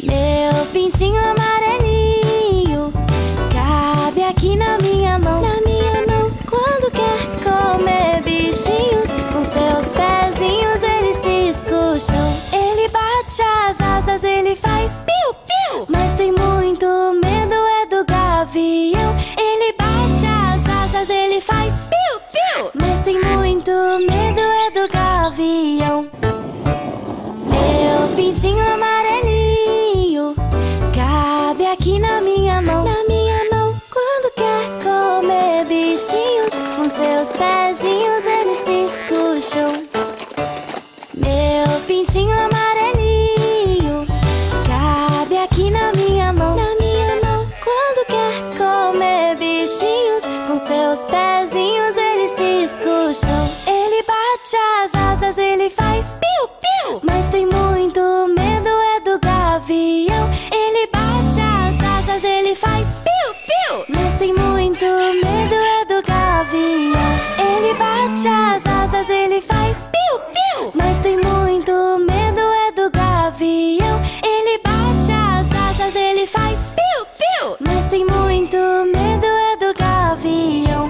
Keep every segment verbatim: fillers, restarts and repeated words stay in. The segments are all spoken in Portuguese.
Meu pintinho amarelinho cabe aqui na minha mão, na minha mão. Quando quer comer bichinhos, com seus pezinhos ele se escucham. Ele bate as asas, ele faz piu-piu, mas tem muito medo é do gavião. Ele bate as asas, ele faz piu-piu, mas tem muito medo é do gavião. Meu pintinho amarelinho cabe aqui na minha mão, na minha mão. Quando quer comer bichinhos, com seus pezinhos eles se escucham. Meu pintinho amarelinho cabe aqui na minha mão, na minha mão. Quando quer comer bichinhos, com seus pezinhos eles se escucham. Ele bate as asas, ele faz piu-piu, mas tem muito medo é do gavião. Ele bate as asas, ele faz piu-piu, mas tem muito medo é do gavião. Ele bate as asas, ele faz piu-piu, mas tem muito medo é do gavião. Ele bate as asas, ele faz piu-piu, mas tem muito medo é do gavião.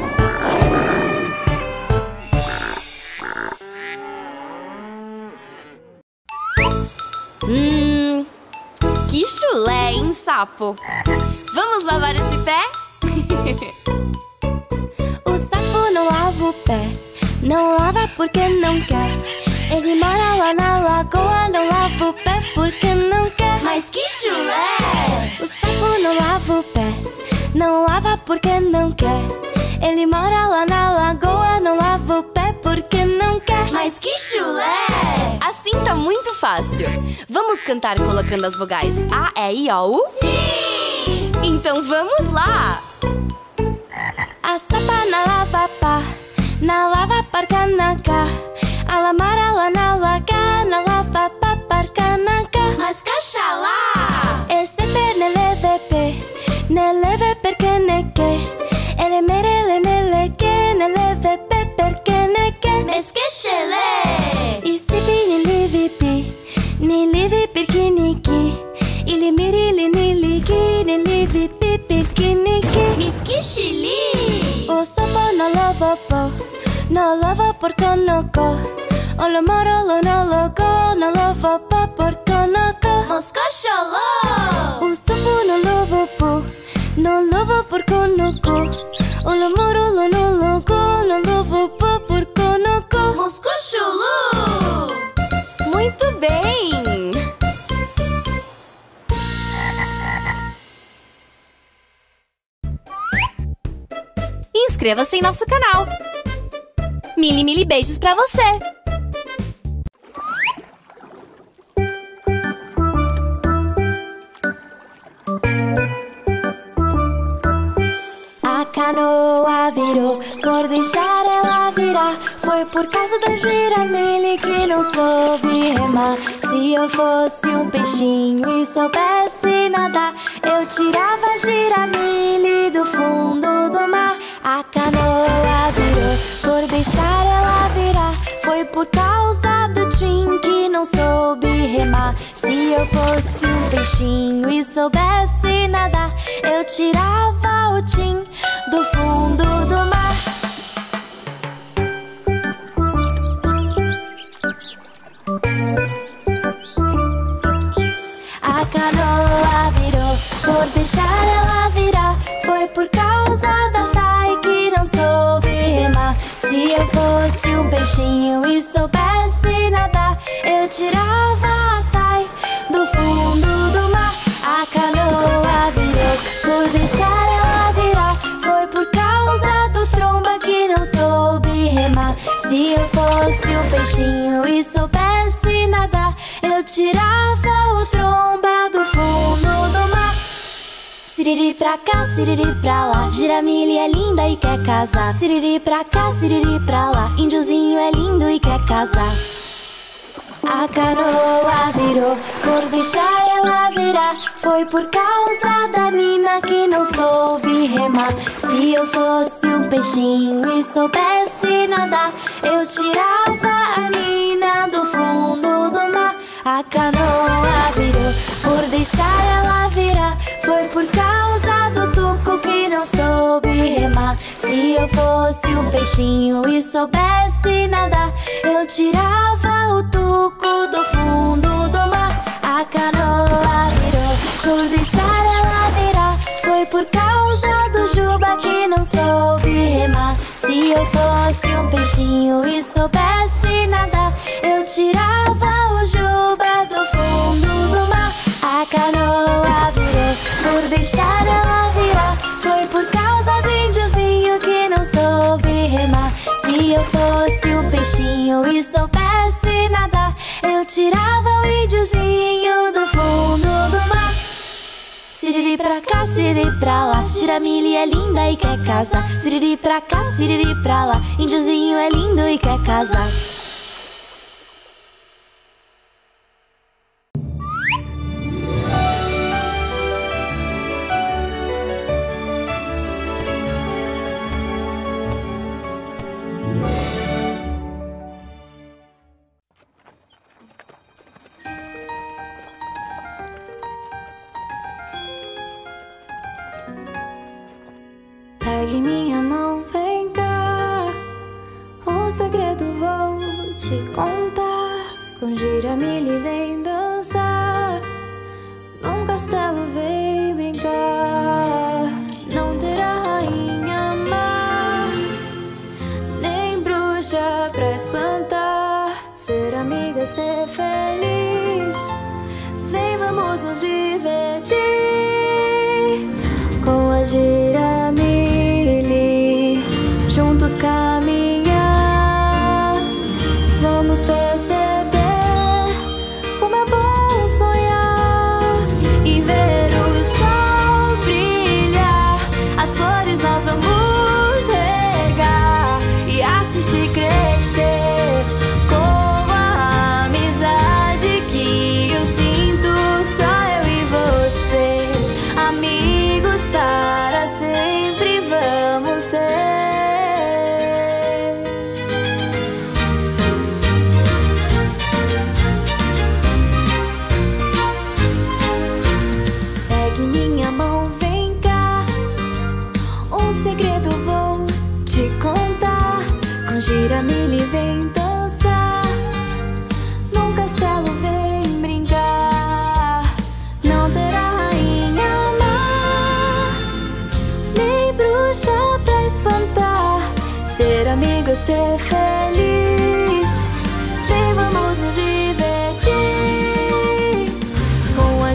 Hum, que chulé, hein, sapo? Vamos lavar esse pé? O sapo não lava o pé, não lava porque não quer. Ele mora lá na lagoa, não lava o pé porque não quer. Mas que chulé! O sapo não lava o pé, não lava porque não quer. Ele mora lá na lagoa, não lava o pé porque não quer. Mas que chulé! Assim tá muito fácil. Vamos cantar colocando as vogais A, E, I, O, U? Sim! Então vamos lá! A sapa na lava pá, na lava parca na cá. A lamara lá na laga, na lava pá parca na cá. Mas caxalá! Esse pé nele vepe, nele ve perché ne che. Ele merele nele che, nele ve pe perché ne che. Mas que chelé! E se pi ni li vi pi, ni li vi perché ni chi. Ili mirili ni li chi, ni li vi pi perché ni chi. Mas que chili! O sopo no lava po, no lava porco no co. O lo moro lo no lo co, no lava po porco no co. Mosca xoló! O sopo no lava po, no lava porco no co. O lo moro lo no lo co, no lava po porco no co. Mosca xoló! Muito bem! Inscreva-se em nosso canal. Mili, mili beijos pra você! A canoa virou, por deixar ela virar. Foi por causa da giramilha que não soube remar. Se eu fosse um peixinho e soubesse nadar, eu tirava a giramilha do fundo do mar. A canoa virou, por deixar ela virar. Foi por causa do Tim que não soube remar. Se eu fosse um peixinho e soubesse nadar, eu tirava o Tim do fundo do mar. A canoa virou, por deixar ela virar. Foi por causa da Tai que não soube remar. Se eu fosse um peixinho e soubesse nadar, eu tirava a Tai do fundo do mar. A canoa virou, por deixar ela virar. Foi por causa do Tromba que não soube remar. Se eu fosse um peixinho e soubesse nadar, eu tirava o Tromba do fundo do mar. Siriri pra cá, siriri pra lá, giramilha é linda e quer casar. Siriri pra cá, siriri pra lá, índiozinho é lindo e quer casar. A canoa virou, por deixar ela virar. Foi por causa da Nina que não soube remar. Se eu fosse um peixinho e soubesse nadar, eu tirava a Nina do fundo do mar. A canoa virou, por deixar deixar ela virar. Foi por causa do tuco que não soube remar. Se eu fosse um peixinho e soubesse nadar, eu tirava o tuco do fundo do mar. A canoa virou por deixar ela virar. Foi por causa do juba que não soube remar. Se eu fosse um peixinho e soubesse nadar, eu tirava o juba do fundo do mar. A canoa virou por deixar ela virar. Foi por causa do índiozinho que não soube remar. Se eu fosse um peixinho e soubesse nadar, eu tirava o índiozinho do fundo do mar. Siriri pra cá, siriri pra lá, Giramilli é linda e quer casar. Siriri pra cá, siriri pra lá, índiozinho é lindo e quer casar. Pegue minha mão, vem cá. Um segredo vou te contar. Com Giramilli vem dançar. Num castelo vem brincar. Não terá rainha má, nem bruxa pra espantar. Ser amiga, ser feliz. Vem, vamos nos divertir com a Giramilli, juntos caminhar. Vamos perceber como é bom sonhar e ver o sol brilhar. As flores nós vamos regar e assistir crescer com a amizade que eu sinto. Só eu e você, amigos para sempre vamos ser. Pegue minha mão, vem cá. Um segredo vou te contar. Com Giramilli vem dançar. Num castelo vem brincar. Não terá rainha má, nem bruxa pra espantar. Ser amigo é ser feliz. Vem, vamos nos divertir com a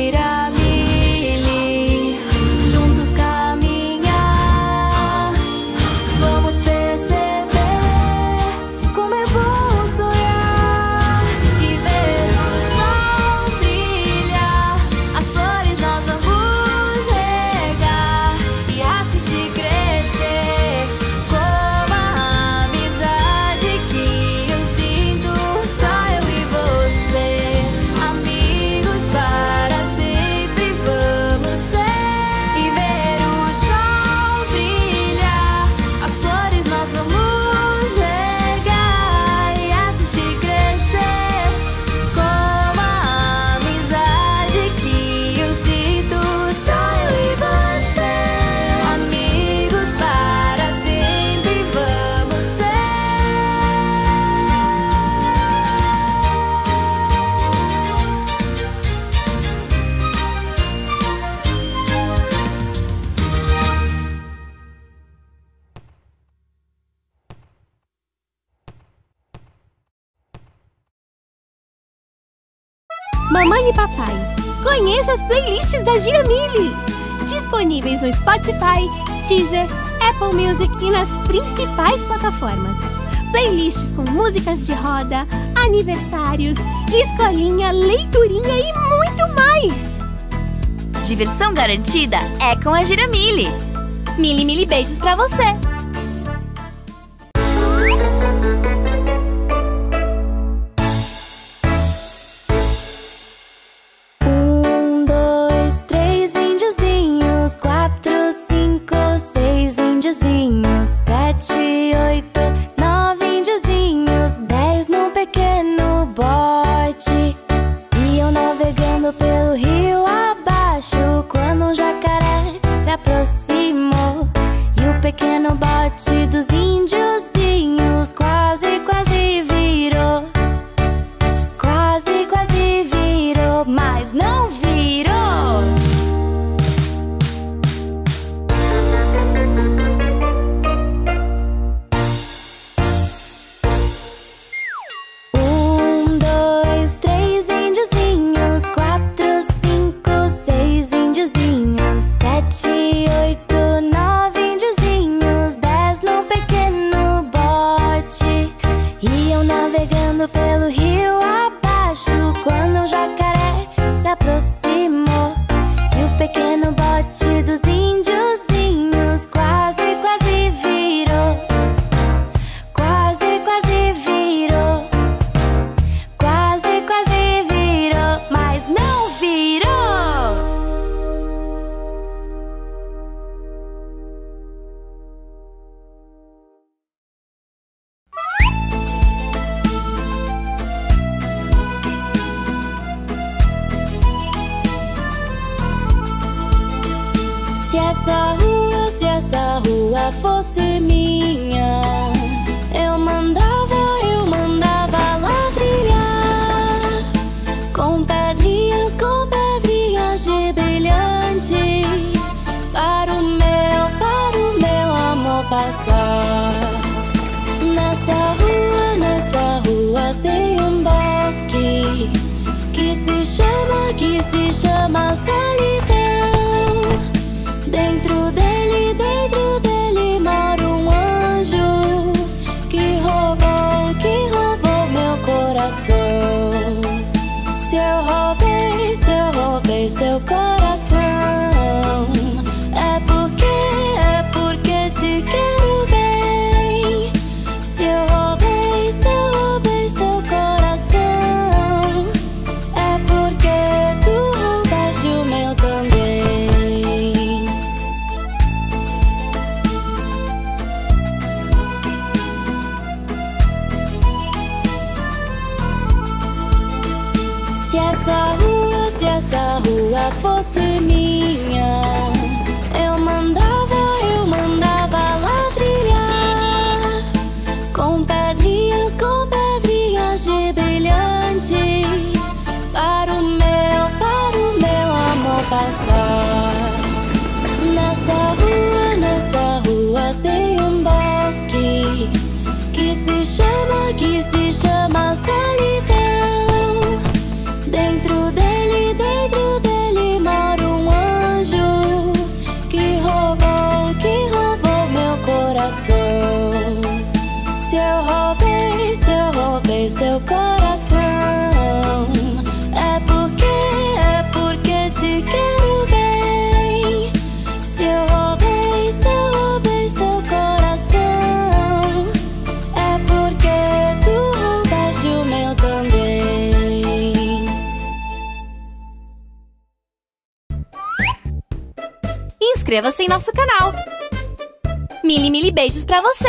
Giramilli, juntos caminhar. Vamos perceber como é bom sonhar e ver o sol brilhar. As flores nós vamos regar e assistir crescer com a amizade que eu sinto. Só eu e você, amigos para sempre vamos ser. E ver o sol brilhar. As flores nós vamos regar e assistir crescer com a amizade que eu sinto. Só eu e você, amigos para sempre vamos Mamãe e papai, conheça as playlists da Giramilli, disponíveis no Spotify, Deezer, Apple Music e nas principais plataformas. Playlists com músicas de roda, aniversários, escolinha, leiturinha e muito mais. Diversão garantida é com a Giramilli. Mili, mili beijos pra você. Um, dois, três índiozinhos. Quatro, cinco, seis índiozinhos. Sete, oito, nove índiozinhos. Dez num pequeno bote. Iam navegando pelo pelo rio abaixo, quando um jacaré se aproximou e o pequeno bote dos índiozinhos quase, quase virou. Quase, quase virou, mas não virou. Um, dois, três índiozinhos, quatro, cinco, seis índiozinhos, sete, oito, nove índiozinhos, dez num pequeno bote. Iam navegando pelo rio abaixo, quando um jacaré se aproximou e o pequeno bote dos índiozinhos quase, quase virou. Quase, quase virou. Quase, quase virou, mas não virou. Se essa rua, se essa rua fosse minha, eu mandava, eu mandava lá trilhar, com pedrinhas, com pedrinhas de brilhante, para o meu, para o meu amor passar. Nessa rua, nessa rua tem um bosque que se chama, que se chama solidão. Dentro dele, dentro dele mora um anjo que roubou, que roubou meu coração. Se eu roubei, se eu roubei seu coração, é porque, é porque te quero bem. Se eu roubei, se eu roubei seu coração, é porque tu roubaste o meu também. Se essa rua, se essa rua fosse minha, eu mandava, eu mandava lá trilhar, com pedrinhas, com pedrinhas de brilhante, para o meu, para o meu amor passar. Nessa rua, nessa rua tem um bosque que se chama, que se chama solidão. Dentro dele, dentro dele mora um anjo que roubou, que roubou meu coração. Se eu roubei, se eu roubei seu coração, é porque, é porque te quero bem. Se eu roubei, se eu roubei seu coração, é porque tu roubaste o meu também. Inscreva-se em nosso canal. Mili, mili beijos pra você!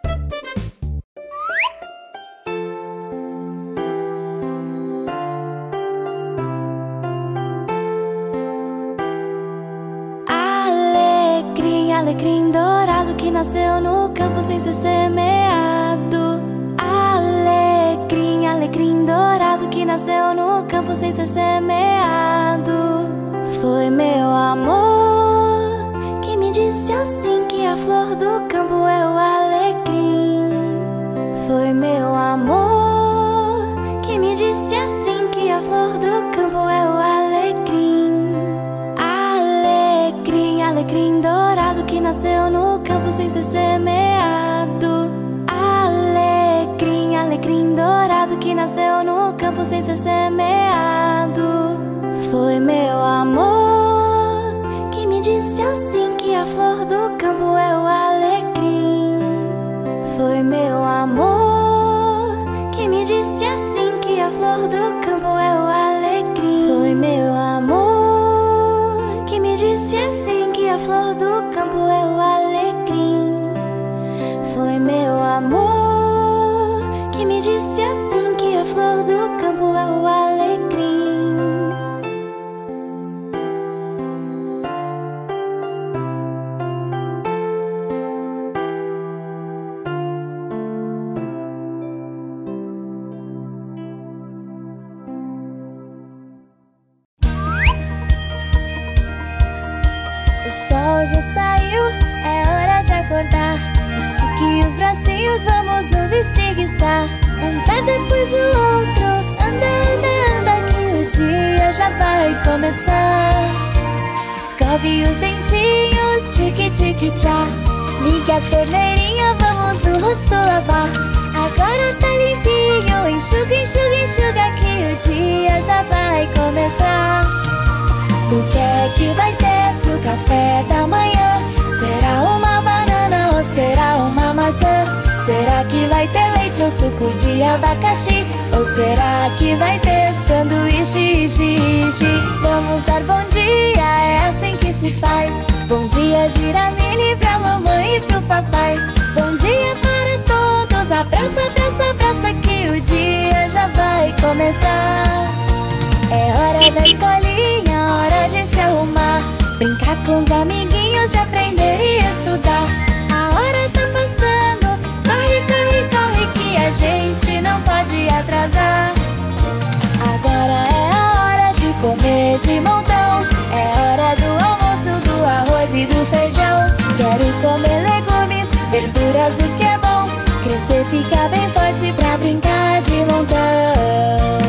Alecrim, alecrim dourado que nasceu no campo sem ser semeado. Alecrim, alecrim dourado que nasceu no campo sem ser semeado. Foi meu amor que me disse assim que a flor do campo é o alecrim. Foi meu amor que me disse assim que a flor do campo é o alecrim. Alecrim, alecrim dourado que nasceu no campo sem ser semeado. Alecrim, alecrim dourado que nasceu no campo sem ser semeado. Foi meu amor que me disse assim que a flor do campo é o alecrim. Foi meu amor que me disse assim que a flor do campo é o alecrim. Foi meu amor que me disse assim que a flor do campo é o alecrim. Foi meu amor que me disse assim que a flor do campo é o alecrim. sol já saiu, é hora de acordar. Estique os bracinhos, vamos nos espreguiçar. Um pé depois o outro, anda, anda, anda, que o dia já vai começar. Escove os dentinhos, tique, tique, tchá. Liga a torneirinha, vamos o rosto lavar. Agora tá limpinho, enxuga, enxuga, enxuga, que o dia já vai começar. O que é que vai ter pro café da manhã? Será uma banana ou será uma maçã? Será que vai ter leite ou suco de abacaxi? Ou será que vai ter sanduíche, ishi, ishi? Vamos dar bom dia, é assim que se faz. Bom dia, Giramilli, pra mamãe e pro papai. Bom dia para todos, abraça, abraça, abraça, que o dia já vai começar. É hora da escolinha, hora de se arrumar. Brincar com os amiguinhos, de aprender e estudar. A hora tá passando, corre, corre, corre, que a gente não pode atrasar. Agora é a hora de comer de montão. É hora do almoço, do arroz e do feijão. Quero comer legumes, verduras, o que é bom. Crescer, ficar bem forte pra brincar de montão.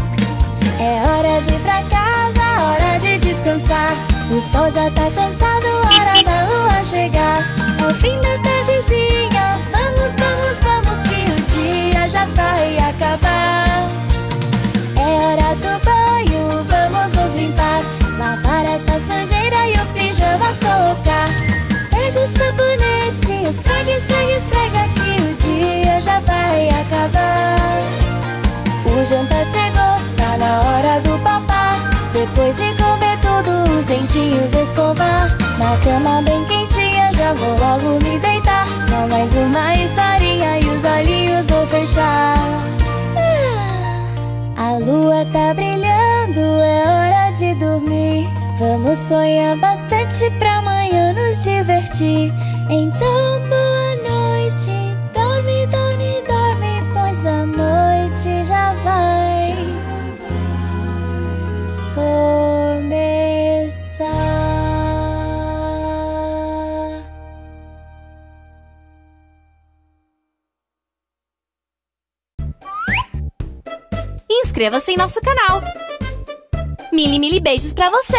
É hora de ir pra casa, hora de descansar. O sol já tá cansado, hora da lua chegar. É o fim da tardezinha, vamos, vamos, vamos, que o dia já vai acabar. É hora do banho, vamos nos limpar. Lavar essa sujeira e o pijama colocar. Pega o sabonete, esfrega, esfrega, esfrega, que o dia já vai acabar. O jantar chegou, está na hora do papá. Depois de comer tudo, os dentinhos escovar. Na cama bem quentinha, já vou logo me deitar. Só mais uma historinha e os olhinhos vou fechar. A lua tá brilhando, é hora de dormir. Vamos sonhar bastante pra amanhã nos divertir. Então boa noite, dorme, dorme, dorme, pois a noite já vai começar. Inscreva-se em nosso canal. Mili, mili beijos pra você!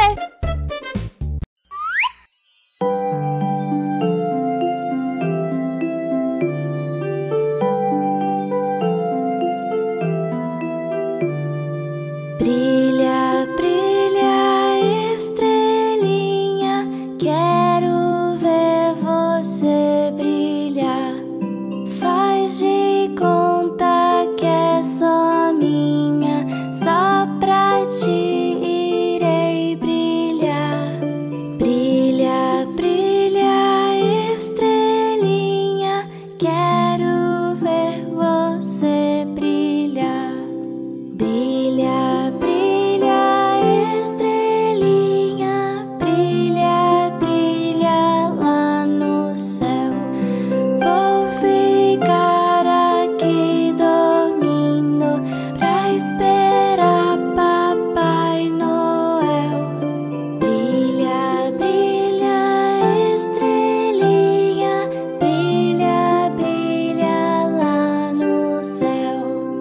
Brilha, brilha, estrelinha, quero ver você brilhar. Faz de conta que é só minha, só pra ti irei brilhar. Brilha, brilha, estrelinha, quero ver você brilhar. Brilha, brilha, estrelinha, brilha, brilha lá no céu. Vou ficar aqui dormindo pra esperar Papai Noel. Brilha, brilha, estrelinha, brilha, brilha lá no céu.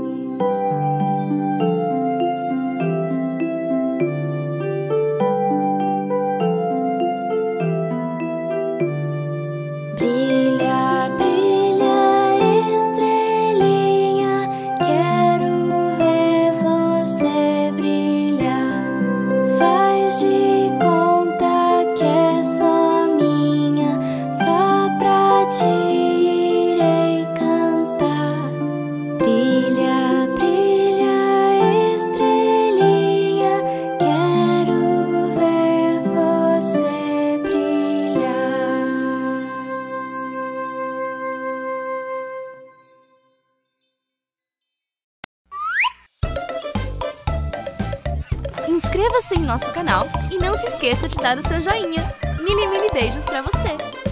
Brilha, brilha, estrelinha, quero ver você brilhar. Faz de conta que é só minha, só pra ti irei cantar. Brilha, brilha, estrelinha, quero ver você brilhar. Inscreva-se em nosso canal e não se esqueça de dar o seu joinha. Mili, mili beijos pra você!